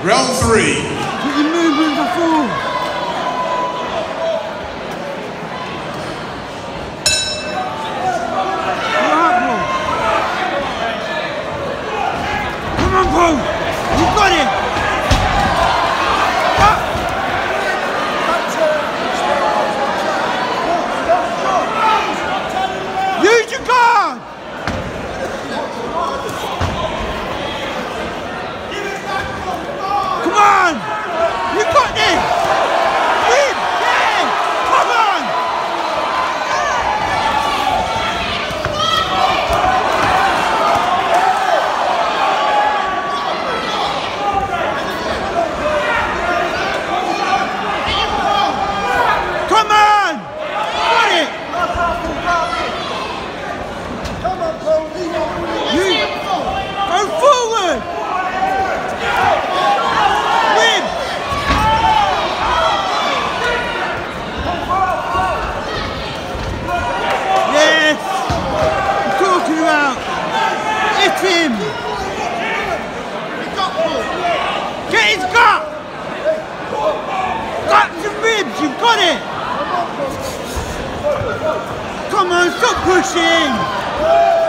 Round 3. Put your movement before. Come on, Paul. You got it. Use your guard. Come on. You got this. Win. Yeah. Come on. Come on. Got it. You go forward. Win. Yes. I'm talking about. Hit him. Get his gut. Guts and ribs. You've got it. Come on, stop pushing.